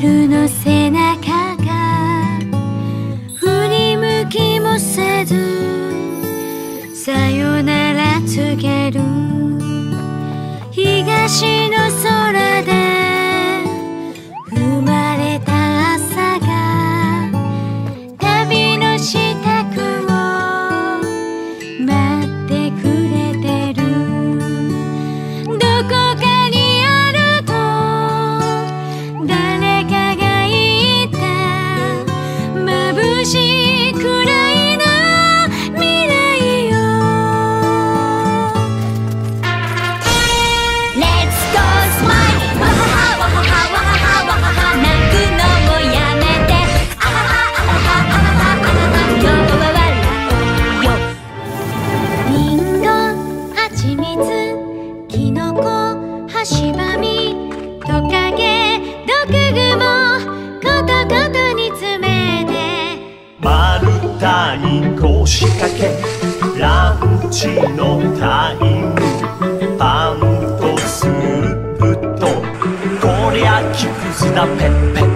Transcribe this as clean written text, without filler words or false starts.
夜の背中が振り向きもせずさよなら告げる東の空で生まれた朝が旅の支度を待ってくれてるどこかにあると誰かが言った眩しいくらいの未来よ Let's go smile わははわははわははわはは泣くのもやめてあははあははあははあはは今日は笑おうよリンゴはちみつきのこはしばみトカゲ毒グモことこと煮詰めて丸太に腰掛けランチのタイムパンとスープとこりゃ木くずだペッペッ